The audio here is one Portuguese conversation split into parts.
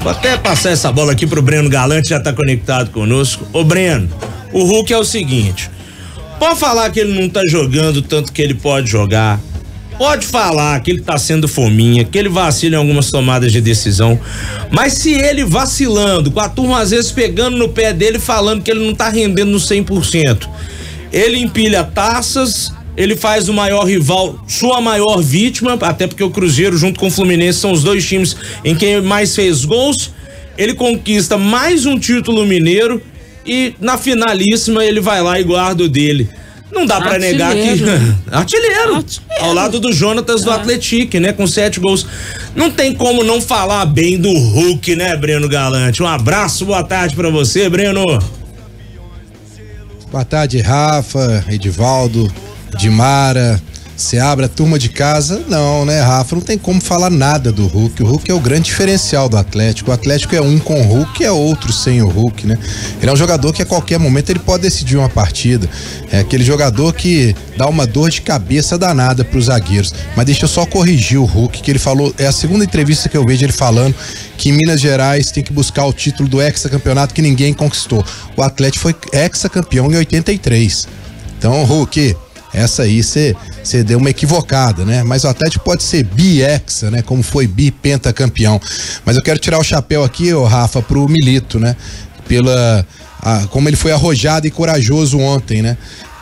Vou até passar essa bola aqui pro Breno Galante, já tá conectado conosco. Ô Breno, o Hulk é o seguinte, pode falar que ele não tá jogando tanto que ele pode jogar, pode falar que ele tá sendo fominha, que ele vacila em algumas tomadas de decisão, mas se ele vacilando, com a turma às vezes pegando no pé dele, falando que ele não tá rendendo no 100%, ele empilha taças, ele faz o maior rival sua maior vítima, até porque o Cruzeiro junto com o Fluminense são os dois times em quem mais fez gols, ele conquista mais um título mineiro e na finalíssima ele vai lá e guarda o dele. Não dá pra negar que... Artilheiro. Ao lado do Jonatas do Atlético, né? Com 7 gols. Não tem como não falar bem do Hulk, né, Breno Galante? Um abraço, boa tarde pra você, Breno. Boa tarde, Rafa, Edivaldo, Dimara, Seabra, turma de casa. Não, né, Rafa? Não tem como falar nada do Hulk. O Hulk é o grande diferencial do Atlético. O Atlético é um com o Hulk, é outro sem o Hulk, né? Ele é um jogador que a qualquer momento ele pode decidir uma partida. É aquele jogador que dá uma dor de cabeça danada pros zagueiros. Mas deixa eu só corrigir o Hulk, que ele falou, é a segunda entrevista que eu vejo ele falando que em Minas Gerais tem que buscar o título do hexacampeonato que ninguém conquistou. O Atlético foi hexacampeão em 83. Então, Hulk, essa aí você deu uma equivocada, né? Mas o Atlético pode ser bi-hexa, né? Como foi bi-pentacampeão. Mas eu quero tirar o chapéu aqui, ô Rafa, pro Milito, né? Como ele foi arrojado e corajoso ontem, né?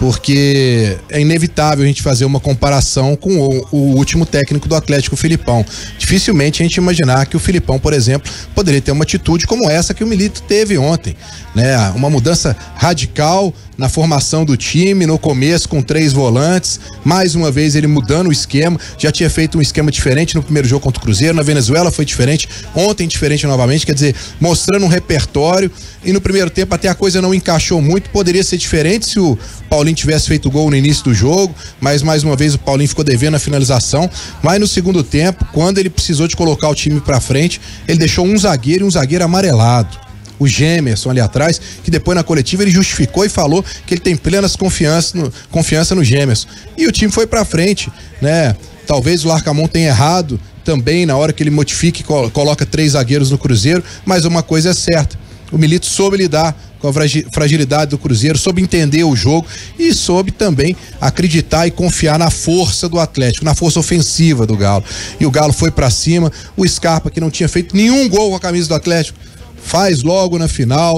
Porque é inevitável a gente fazer uma comparação com o último técnico do Atlético, o Filipão. Dificilmente a gente imaginar que o Filipão, por exemplo, poderia ter uma atitude como essa que o Milito teve ontem, né? Uma mudança radical na formação do time, no começo com 3 volantes, mais uma vez ele mudando o esquema, já tinha feito um esquema diferente no primeiro jogo contra o Cruzeiro, na Venezuela foi diferente, ontem diferente novamente, quer dizer, mostrando um repertório, e no primeiro tempo até a coisa não encaixou muito, poderia ser diferente se o Paulinho tivesse feito gol no início do jogo, mas mais uma vez o Paulinho ficou devendo a finalização, mas no segundo tempo, quando ele precisou de colocar o time pra frente, ele deixou um zagueiro e um zagueiro amarelado. O Gemerson ali atrás, que depois na coletiva ele justificou e falou que ele tem plenas confiança no Gemerson. E o time foi pra frente, né? Talvez o Larcamon tenha errado também na hora que ele modifica e coloca 3 zagueiros no Cruzeiro, mas uma coisa é certa, o Milito soube lidar com a fragilidade do Cruzeiro, soube entender o jogo e soube também acreditar e confiar na força do Atlético, na força ofensiva do Galo. E o Galo foi pra cima, o Scarpa, que não tinha feito nenhum gol com a camisa do Atlético, faz logo na final.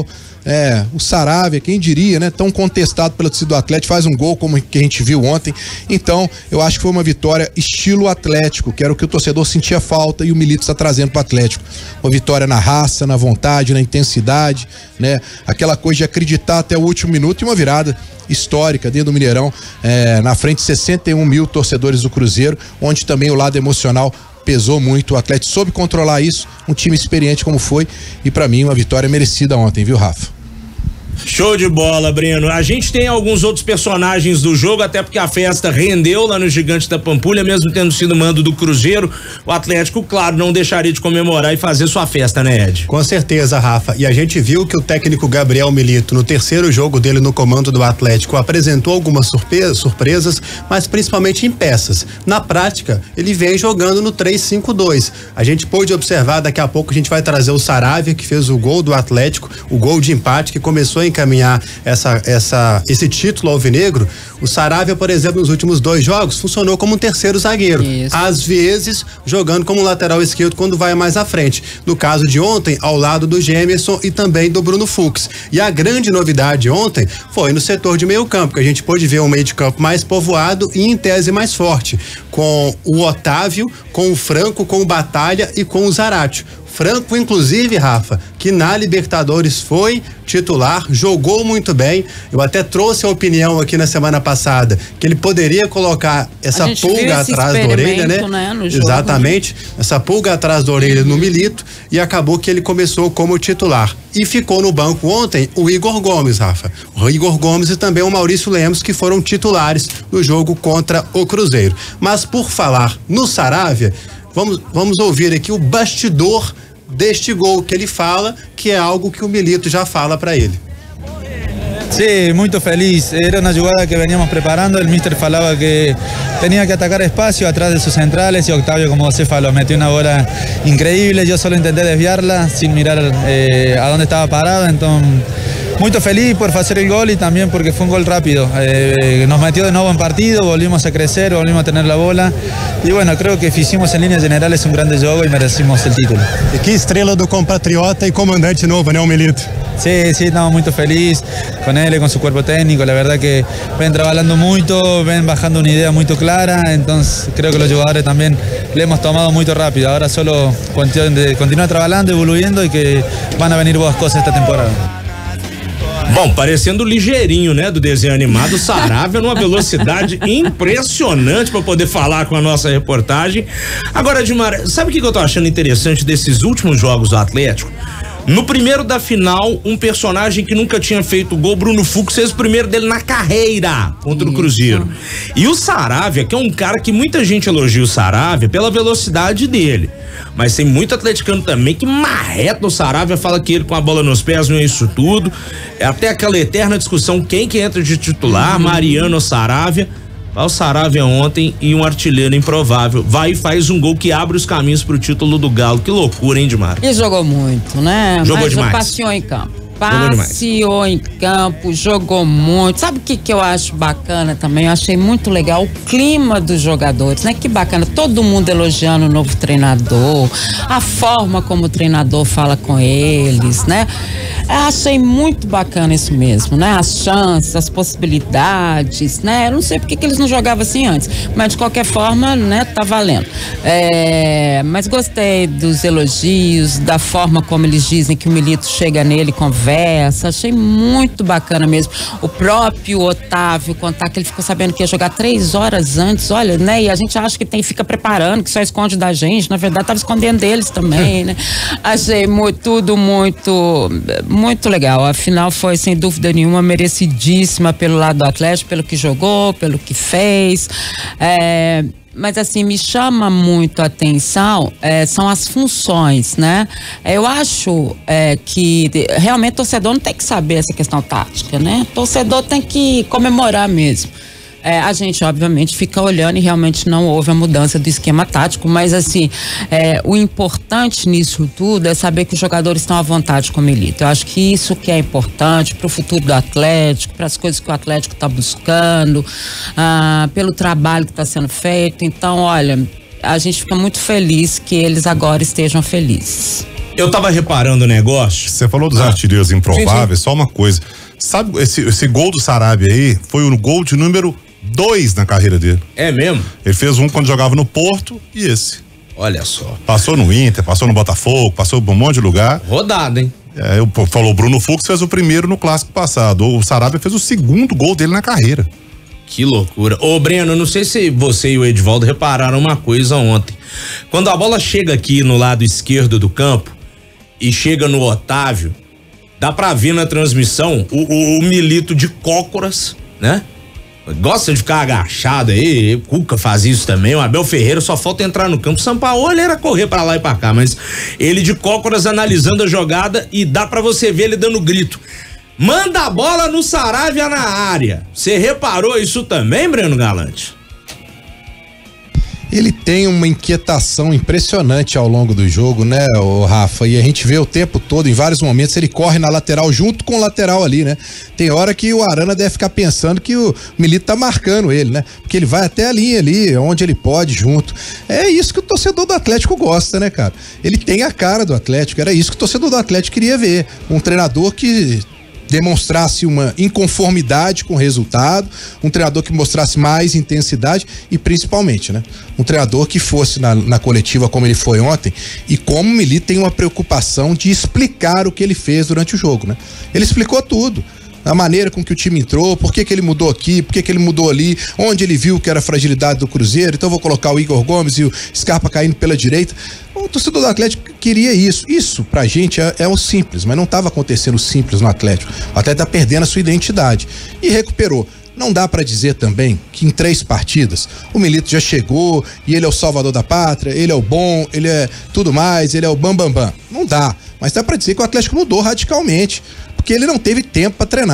O Saravia, quem diria, né? Tão contestado pela torcida do Atlético, faz um gol como que a gente viu ontem. Então, eu acho que foi uma vitória estilo Atlético, que era o que o torcedor sentia falta e o Milito está trazendo pro Atlético. Uma vitória na raça, na vontade, na intensidade, né? Aquela coisa de acreditar até o último minuto e uma virada histórica dentro do Mineirão, na frente de 61 mil torcedores do Cruzeiro, onde também o lado emocional pesou muito, o Atlético soube controlar isso, um time experiente como foi, e pra mim uma vitória merecida ontem, viu, Rafa? Show de bola, Breno. A gente tem alguns outros personagens do jogo, até porque a festa rendeu lá no Gigante da Pampulha, mesmo tendo sido mando do Cruzeiro. O Atlético, claro, não deixaria de comemorar e fazer sua festa, né, Ed? Com certeza, Rafa. E a gente viu que o técnico Gabriel Milito, no terceiro jogo dele no comando do Atlético, apresentou algumas surpresas, mas principalmente em peças. Na prática, ele vem jogando no 3-5-2. A gente pôde observar, daqui a pouco a gente vai trazer o Saravia, que fez o gol do Atlético, o gol de empate, que começou a encaminhar esse título alvinegro. O Saravia, por exemplo, nos últimos 2 jogos funcionou como um terceiro zagueiro, às vezes jogando como lateral esquerdo quando vai mais à frente, no caso de ontem ao lado do Gemerson e também do Bruno Fux. E a grande novidade ontem foi no setor de meio campo, que a gente pôde ver um meio de campo mais povoado e em tese mais forte, com o Otávio, com o Franco, com o Batalha e com o Zaratio. Franco, inclusive, Rafa, que na Libertadores foi titular, jogou muito bem. Eu até trouxe a opinião aqui na semana passada que ele poderia colocar essa pulga atrás da orelha, né? No jogo, exatamente, essa pulga atrás da orelha no Milito, e acabou que ele começou como titular. E ficou no banco ontem o Igor Gomes, Rafa. O Igor Gomes e também o Maurício Lemos, que foram titulares no jogo contra o Cruzeiro. Mas por falar no Saravia, vamos ouvir aqui o bastidor deste gol, que ele fala que é algo que o Milito já fala para ele. Sí, muy feliz. Era una jugada que veníamos preparando. El míster falaba que tenía que atacar espacio atrás de sus centrales y Octavio, como você falou, metió una bola increíble. Yo solo intenté desviarla sin mirar a dónde estaba parado, entonces muy feliz por hacer el gol y también porque fue un gol rápido. Nos metió de nuevo en partido, volvimos a crecer, volvimos a tener la bola y bueno, creo que hicimos en líneas generales un grande jogo y merecimos el título. E que estrela do compatriota e comandante novo, né, o Milito? Sí, estamos muy felices con él y con su cuerpo técnico. La verdad que ven trabajando mucho, ven bajando una idea muy clara, entonces creo que los jugadores también le hemos tomado muy rápido. Ahora solo cuestión de continuar trabajando, evoluyendo y que van a venir boas cosas esta temporada. Bom, parecendo o ligeirinho, né, do desenho animado, o Saravia numa velocidade impressionante para poder falar com a nossa reportagem. Agora, Edmar, sabe o que eu tô achando interessante desses últimos jogos do Atlético? No primeiro da final, um personagem que nunca tinha feito gol, Bruno Fux, fez o primeiro dele na carreira contra o Cruzeiro. E o Saravia, que é um cara que muita gente elogia o Saravia pela velocidade dele. Mas tem muito atleticano também que marreta o Saravia, fala que ele com a bola nos pés não é isso tudo. É até aquela eterna discussão, quem que entra de titular, Mariano ou Saravia. O Saravia ontem e um artilheiro improvável. Vai e faz um gol que abre os caminhos pro título do Galo. Que loucura, hein, Dimar? E jogou muito, né? Jogou demais. Passeou em campo. Passeou em campo, jogou muito. Sabe o que eu acho bacana também? Eu achei muito legal o clima dos jogadores, né? Que bacana, todo mundo elogiando o novo treinador, a forma como o treinador fala com eles, né? Eu achei muito bacana isso mesmo, né? As chances, as possibilidades, né? Eu não sei porque que eles não jogavam assim antes, mas de qualquer forma, né? Tá valendo. Mas gostei dos elogios, da forma como eles dizem que o Milito chega nele, conversa, achei muito bacana mesmo. O próprio Otávio contar que ele ficou sabendo que ia jogar 3 horas antes, olha, né? E a gente acha que fica preparando, que só esconde da gente, na verdade tava escondendo deles também, né? Achei tudo muito legal. A final foi, sem dúvida nenhuma, merecidíssima pelo lado do Atlético, pelo que jogou, pelo que fez. Mas assim, me chama muito a atenção são as funções, né? Eu acho que realmente o torcedor não tem que saber essa questão tática, né? O torcedor tem que comemorar mesmo. A gente, obviamente, fica olhando e realmente não houve a mudança do esquema tático, mas assim, o importante nisso tudo é saber que os jogadores estão à vontade com o Milito. Eu acho que isso que é importante para o futuro do Atlético, para as coisas que o Atlético está buscando, pelo trabalho que está sendo feito. Então, olha, a gente fica muito feliz que eles agora estejam felizes. Eu tava reparando o negócio. Você falou dos artilheiros improváveis, sim. Só uma coisa. Sabe, esse gol do Saravia aí foi o gol de número 2 na carreira dele. É mesmo? Ele fez um quando jogava no Porto e esse. Olha só. Passou no Inter, passou no Botafogo, passou por um monte de lugar. Rodado, hein? Falou, o Bruno Fux fez o primeiro no clássico passado. O Saravia fez o segundo gol dele na carreira. Que loucura. Ô, Breno, não sei se você e o Edivaldo repararam uma coisa ontem. Quando a bola chega aqui no lado esquerdo do campo e chega no Otávio, dá pra ver na transmissão o Milito de cócoras, né? Gosta de ficar agachado aí, Cuca faz isso também, o Abel Ferreira só falta entrar no campo, Sampaoli era correr pra lá e pra cá, mas ele de cócoras analisando a jogada e dá pra você ver ele dando grito. Manda a bola no Saravia na área. Você reparou isso também, Breno Galante? Ele tem uma inquietação impressionante ao longo do jogo, né, o Rafa? E a gente vê o tempo todo, em vários momentos, ele corre na lateral junto com o lateral ali, né? Tem hora que o Arana deve ficar pensando que o Milito tá marcando ele, né? Porque ele vai até a linha ali, onde ele pode, junto. É isso que o torcedor do Atlético gosta, né, cara? Ele tem a cara do Atlético, era isso que o torcedor do Atlético queria ver. Um treinador que demonstrasse uma inconformidade com o resultado, um treinador que mostrasse mais intensidade e principalmente, né, um treinador que fosse na coletiva como ele foi ontem e como o Milito tem uma preocupação de explicar o que ele fez durante o jogo, né? Ele explicou tudo. A maneira com que o time entrou, por que ele mudou aqui, por que ele mudou ali, onde ele viu que era a fragilidade do Cruzeiro, então vou colocar o Igor Gomes e o Scarpa caindo pela direita. O torcedor do Atlético queria isso. Isso pra gente é o simples, mas não estava acontecendo o simples no Atlético. O Atlético tá perdendo a sua identidade e recuperou. Não dá pra dizer também que em 3 partidas o Milito já chegou e ele é o salvador da pátria, ele é o bom, ele é tudo mais, ele é o bambambam. Não dá, mas dá pra dizer que o Atlético mudou radicalmente, porque ele não teve tempo para treinar.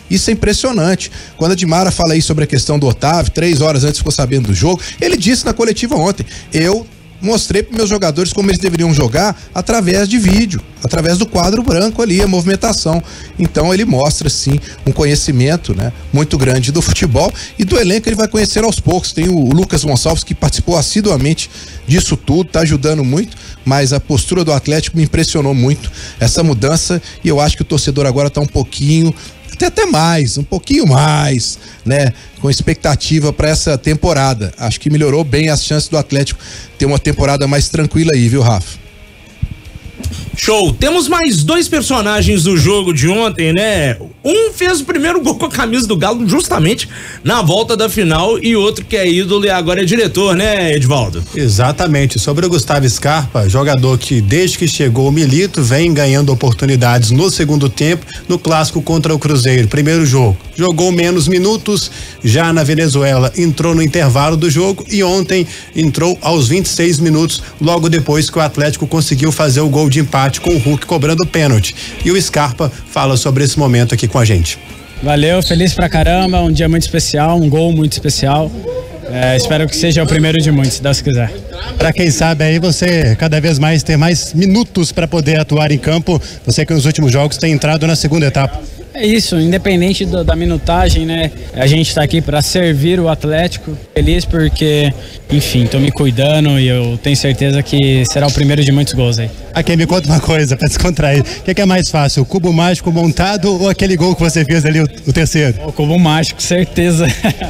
Isso é impressionante. Quando a Dimara fala aí sobre a questão do Otávio, 3 horas antes ficou sabendo do jogo, ele disse na coletiva ontem, eu mostrei para meus jogadores como eles deveriam jogar através de vídeo, através do quadro branco ali, a movimentação. Então ele mostra sim um conhecimento, né, muito grande do futebol e do elenco ele vai conhecer aos poucos. Tem o Lucas Gonçalves que participou assiduamente disso tudo, tá ajudando muito, mas a postura do Atlético me impressionou muito, essa mudança, e eu acho que o torcedor agora tá um pouquinho, até mais, um pouquinho mais, né, com expectativa para essa temporada. Acho que melhorou bem as chances do Atlético ter uma temporada mais tranquila aí, viu, Rafa? Show. Temos mais 2 personagens do jogo de ontem, né? Um fez o primeiro gol com a camisa do Galo justamente na volta da final e outro que é ídolo e agora é diretor, né, Edvaldo? Exatamente. Sobre o Gustavo Scarpa, jogador que desde que chegou o Milito vem ganhando oportunidades no segundo tempo no clássico contra o Cruzeiro. Primeiro jogo. Jogou menos minutos, já na Venezuela entrou no intervalo do jogo e ontem entrou aos 26 minutos, logo depois que o Atlético conseguiu fazer o gol de empate com o Hulk cobrando pênalti. E o Scarpa fala sobre esse momento aqui com a gente. Valeu, feliz pra caramba, um dia muito especial, um gol muito especial. Espero que seja o primeiro de muitos, se Deus quiser. Para quem sabe aí você cada vez mais ter mais minutos para poder atuar em campo, você que nos últimos jogos tem entrado na segunda etapa. É isso, independente da minutagem, né? A gente tá aqui para servir o Atlético. Feliz porque, enfim, tô me cuidando e eu tenho certeza que será o primeiro de muitos gols aí. Aqui, me conta uma coisa para descontrair. O que é mais fácil, o cubo mágico montado ou aquele gol que você fez ali, o terceiro? O cubo mágico, certeza.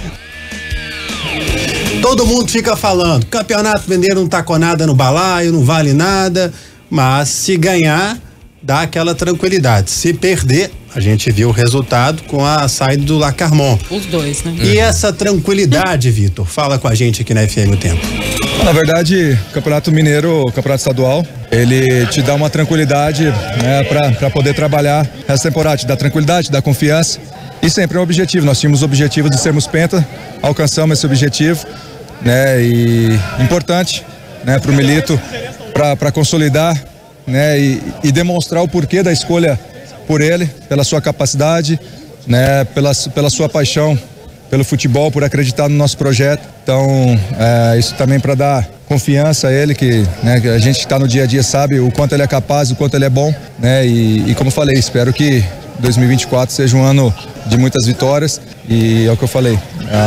Todo mundo fica falando, Campeonato Mineiro não tá com nada no balaio, não vale nada, mas se ganhar, dá aquela tranquilidade. Se perder, a gente viu o resultado com a saída do Lacarmon. Os dois, né? E essa tranquilidade, Vitor, fala com a gente aqui na FM o Tempo. Na verdade, o Campeonato Mineiro, o Campeonato Estadual, ele te dá uma tranquilidade, né, para poder trabalhar essa temporada, te dá tranquilidade, te dá confiança e sempre é um objetivo. Nós tínhamos o objetivo de sermos penta, alcançamos esse objetivo, né, e importante, né, para o Milito, para consolidar, né, e demonstrar o porquê da escolha por ele, pela sua capacidade, né, pela sua paixão pelo futebol, por acreditar no nosso projeto. Então, isso também para dar confiança a ele, que, né, que a gente que está no dia a dia sabe o quanto ele é capaz, o quanto ele é bom, né, e como eu falei, espero que 2024 seja um ano de muitas vitórias e é o que eu falei,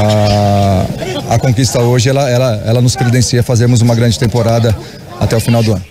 a conquista hoje ela nos credencia a fazermos uma grande temporada até o final do ano.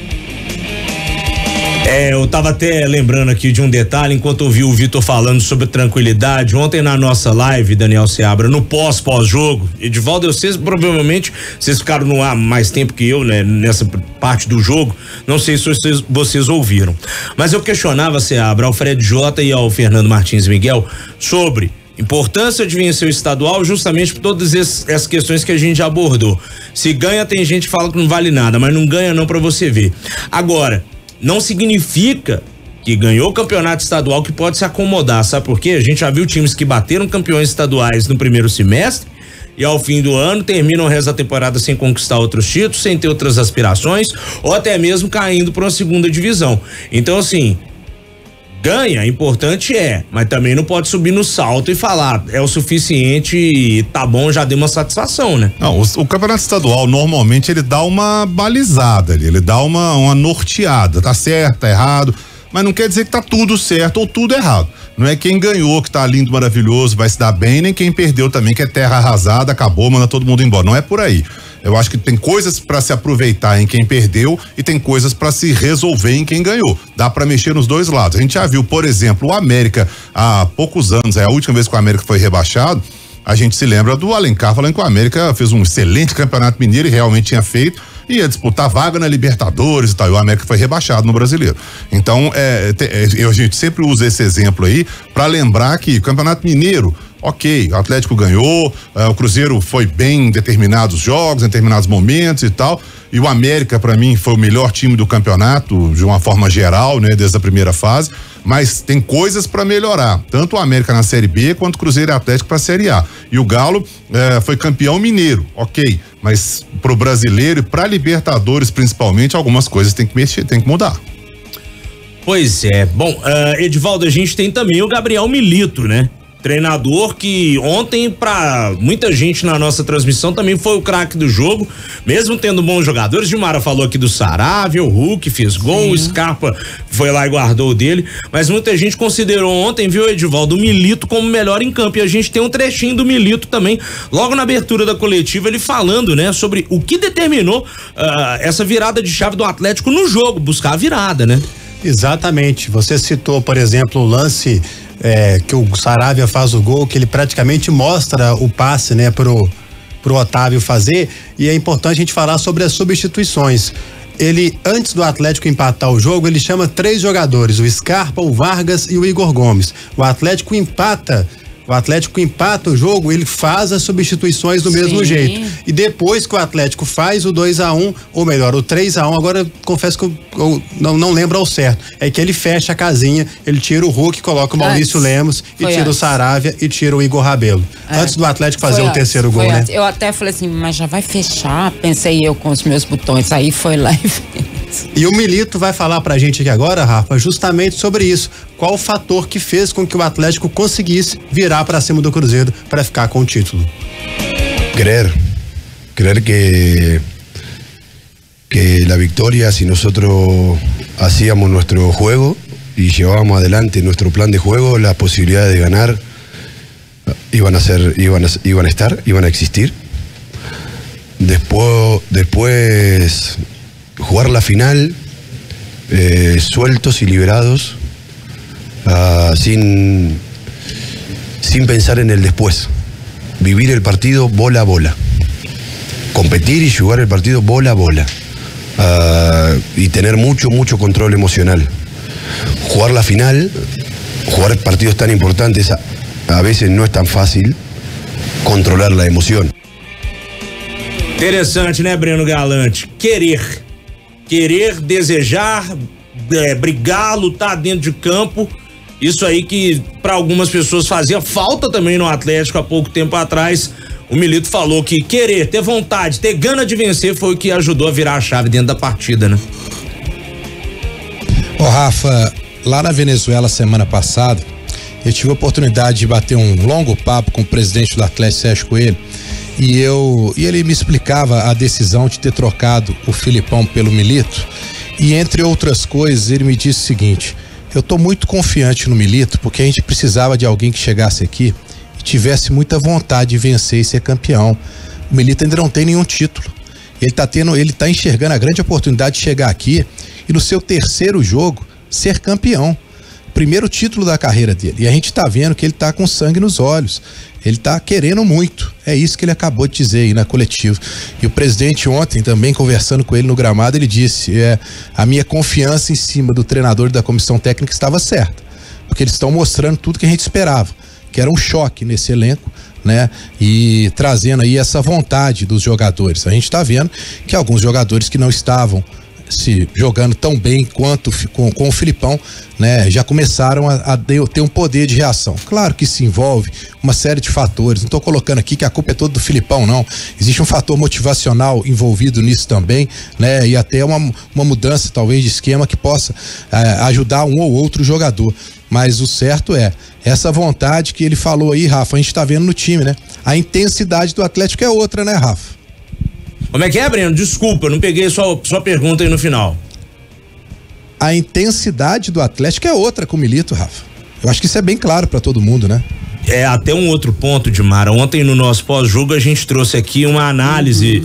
Eu tava até lembrando aqui de um detalhe, enquanto ouvi o Vitor falando sobre tranquilidade, ontem na nossa live, Daniel Seabra, no pós-jogo, Edvaldo, provavelmente, vocês ficaram no ar mais tempo que eu, né, nessa parte do jogo, não sei se vocês ouviram, mas eu questionava, Seabra, ao Fred Jota e ao Fernando Martins Miguel, sobre importância de vencer o estadual justamente por todas essas questões que a gente já abordou. Se ganha, tem gente que fala que não vale nada, mas não ganha não pra você ver. Agora, não significa que ganhou o campeonato estadual que pode se acomodar, sabe por quê? A gente já viu times que bateram campeões estaduais no primeiro semestre e ao fim do ano terminam o resto da temporada sem conquistar outros títulos, sem ter outras aspirações ou até mesmo caindo para uma segunda divisão. Então, assim, ganha, importante mas também não pode subir no salto e falar, é o suficiente e tá bom, já deu uma satisfação, né? Não, o campeonato estadual normalmente ele dá uma balizada ali, ele dá uma norteada, tá certo, tá errado, mas não quer dizer que tá tudo certo ou tudo errado. Não é quem ganhou que tá lindo, maravilhoso, vai se dar bem, nem quem perdeu também que é terra arrasada, acabou, manda todo mundo embora. Não é por aí. Eu acho que tem coisas para se aproveitar em quem perdeu e tem coisas para se resolver em quem ganhou. Dá para mexer nos dois lados. A gente já viu, por exemplo, o América há poucos anos, a última vez que o América foi rebaixado, a gente se lembra do Alencar falando que o América fez um excelente campeonato mineiro e realmente tinha feito, ia disputar vaga na Libertadores e tal, e o América foi rebaixado no Brasileiro. Então, a gente sempre usa esse exemplo aí para lembrar que o Campeonato Mineiro, ok, o Atlético ganhou, o Cruzeiro foi bem em determinados jogos, em determinados momentos e tal, e o América para mim foi o melhor time do campeonato de uma forma geral, né, desde a primeira fase, mas tem coisas para melhorar, tanto o América na Série B quanto o Cruzeiro e Atlético para a Série A. E o Galo foi campeão mineiro, ok, mas pro brasileiro e pra Libertadores principalmente algumas coisas tem que mexer, tem que mudar. Pois é. Bom, Edivaldo, a gente tem também o Gabriel Milito, né? Treinador que ontem, pra muita gente na nossa transmissão, também foi o craque do jogo, mesmo tendo bons jogadores. Gilmara falou aqui do Saravia, o Hulk fez gol, o Scarpa foi lá e guardou o dele, mas muita gente considerou ontem, viu, Edivaldo, o Milito como melhor em campo, e a gente tem um trechinho do Milito também, logo na abertura da coletiva, ele falando, né, sobre o que determinou essa virada de chave do Atlético no jogo, buscar a virada, né? Exatamente, você citou, por exemplo, o lance que o Saravia faz o gol, que ele praticamente mostra o passe, né, pro Otávio fazer, e é importante a gente falar sobre as substituições. Ele, antes do Atlético empatar o jogo, ele chama 3 jogadores, o Scarpa, o Vargas e o Igor Gomes. O Atlético empata o jogo, ele faz as substituições do mesmo jeito. E depois que o Atlético faz o 2-1, ou melhor, o 3-1, agora confesso que eu não lembro ao certo, é que ele fecha a casinha, ele tira o Hulk, coloca o Maurício Lemos e tira o Saravia e tira o Igor Rabelo. Antes do Atlético fazer o terceiro gol, né? Eu até falei assim, mas já vai fechar, pensei eu com os meus botões, aí foi lá e fez. E o Milito vai falar pra gente aqui agora, Rafa, justamente sobre isso. Qual o fator que fez com que o Atlético conseguisse virar para cima do Cruzeiro para ficar com o título? Creer que la victoria, si nosotros hacíamos nuestro juego y llevábamos adelante nuestro plan de juego, las posibilidades de ganar iban a existir. Después jugar la final sueltos y liberados, sin pensar en el después. Vivir el partido bola a bola. Competir y jugar el partido bola a bola. Y tener mucho control emocional. Jugar la final, jugar partidos tan importantes, a veces no es tan fácil controlar la emoción. Interessante, né, Breno Galante? Querer, desejar, brigar, lutar dentro de campo. Isso aí que para algumas pessoas fazia falta também no Atlético há pouco tempo atrás. O Milito falou que querer, ter vontade, ter gana de vencer foi o que ajudou a virar a chave dentro da partida, né? Ô Rafa, lá na Venezuela semana passada, eu tive a oportunidade de bater um longo papo com o presidente do Atlético, Sérgio Coelho, e ele me explicava a decisão de ter trocado o Filipão pelo Milito, e entre outras coisas ele me disse o seguinte: eu tô muito confiante no Milito, porque a gente precisava de alguém que chegasse aqui e tivesse muita vontade de vencer e ser campeão. O Milito ainda não tem nenhum título, ele tá enxergando a grande oportunidade de chegar aqui e no seu terceiro jogo ser campeão, primeiro título da carreira dele, e a gente tá vendo que ele tá com sangue nos olhos, ele tá querendo muito, é isso que ele acabou de dizer aí na coletiva. E o presidente ontem também, conversando com ele no gramado, ele disse, a minha confiança em cima do treinador da comissão técnica estava certa, porque eles estão mostrando tudo que a gente esperava, que era um choque nesse elenco, né? E trazendo aí essa vontade dos jogadores. A gente tá vendo que alguns jogadores que não estavam se jogando tão bem quanto com o Filipão, né, já começaram a ter um poder de reação. Claro que isso envolve uma série de fatores, não estou colocando aqui que a culpa é toda do Filipão, não. Existe um fator motivacional envolvido nisso também, né, e até uma mudança talvez de esquema que possa ajudar um ou outro jogador. Mas o certo é, essa vontade que ele falou aí, Rafa, a gente tá vendo no time, né? A intensidade do Atlético é outra, né, Rafa? Como é que é, Breno? Desculpa, não peguei sua pergunta aí no final. A intensidade do Atlético é outra com o Milito, Rafa. Eu acho que isso é bem claro pra todo mundo, né? É, até um outro ponto, Dimara. Ontem no nosso pós-jogo a gente trouxe aqui uma análise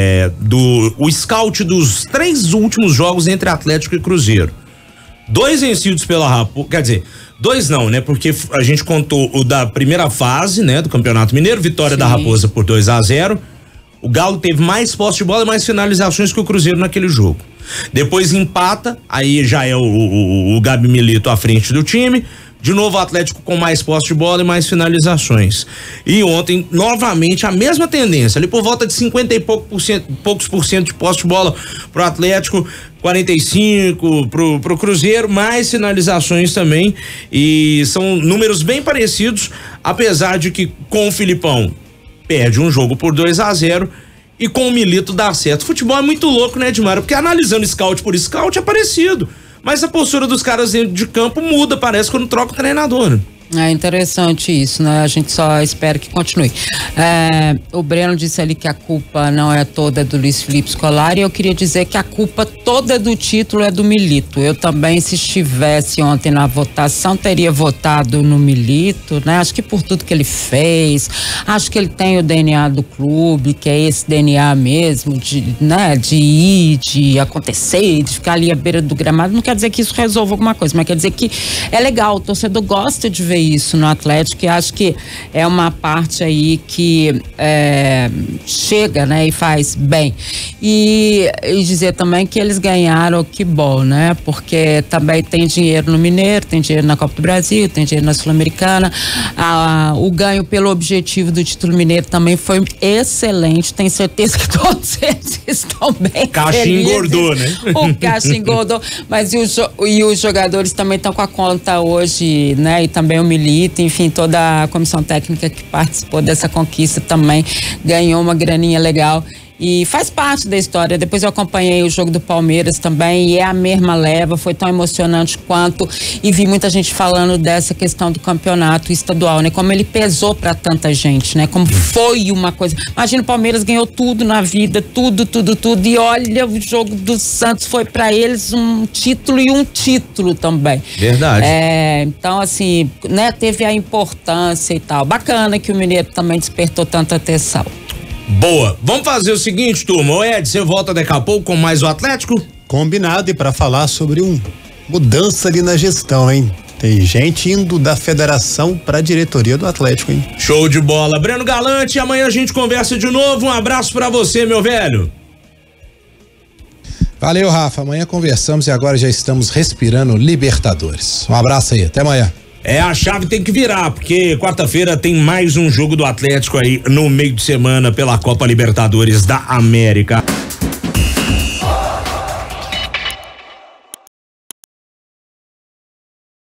o scout dos 3 últimos jogos entre Atlético e Cruzeiro. 2 vencidos pela Raposa, quer dizer, 2 não, né? Porque a gente contou o da primeira fase, né? Do Campeonato Mineiro, vitória da Raposa por 2-0. O Galo teve mais posse de bola e mais finalizações que o Cruzeiro naquele jogo. Depois empata, aí já é o Gabi Milito à frente do time. De novo o Atlético com mais posse de bola e mais finalizações. E ontem, novamente, a mesma tendência, ali por volta de 50 e poucos por cento de posse de bola pro Atlético, 45 pro Cruzeiro, mais finalizações também. E são números bem parecidos, apesar de que com o Filipão perde um jogo por 2-0 e com o Milito dá certo. Futebol é muito louco, né, Edmar? Porque analisando scout por scout é parecido. mas a postura dos caras dentro de campo muda, parece, quando troca o treinador, né? É interessante isso, né? A gente só espera que continue. O Breno disse ali que a culpa não é toda do Luiz Felipe Scolari, e eu queria dizer que a culpa toda do título é do Milito. Eu também, se estivesse ontem na votação, teria votado no Milito, né? Acho que por tudo que ele fez, acho que ele tem o DNA do clube, que é esse DNA mesmo, né? De ir, de acontecer, de ficar ali à beira do gramado. Não quer dizer que isso resolva alguma coisa, mas quer dizer que é legal, o torcedor gosta de ver isso no Atlético, e acho que é uma parte aí que chega, né, e faz bem. E dizer também que eles ganharam o que bom, né, porque também tem dinheiro no Mineiro, tem dinheiro na Copa do Brasil, tem dinheiro na Sul-Americana. O ganho pelo objetivo do título mineiro também foi excelente, tenho certeza que todos eles estão bem caixa felizes. Engordou, né? O caixa engordou, mas e os jogadores também estão com a conta hoje, né, e também o Milito, enfim, toda a comissão técnica que participou dessa conquista também ganhou uma graninha legal. E faz parte da história. Depois eu acompanhei o jogo do Palmeiras também, e é a mesma leva, foi tão emocionante quanto, e vi muita gente falando dessa questão do campeonato estadual, né? Como ele pesou pra tanta gente, né? Como foi uma coisa. Imagina, o Palmeiras ganhou tudo na vida, tudo, e olha, o jogo do Santos foi pra eles um título e um título também. Verdade. Então, assim, né? Teve a importância e tal. Bacana que o Mineiro também despertou tanta atenção. Boa. Vamos fazer o seguinte, turma. O Ed, você volta daqui a pouco com mais o Atlético? Combinado, e para falar sobre mudança ali na gestão, hein? Tem gente indo da federação pra diretoria do Atlético, hein? Show de bola. Breno Galante, amanhã a gente conversa de novo. Um abraço pra você, meu velho. Valeu, Rafa. Amanhã conversamos, e agora já estamos respirando Libertadores. Um abraço aí, até amanhã. A chave tem que virar, porque quarta-feira tem mais um jogo do Atlético aí no meio de semana pela Copa Libertadores da América.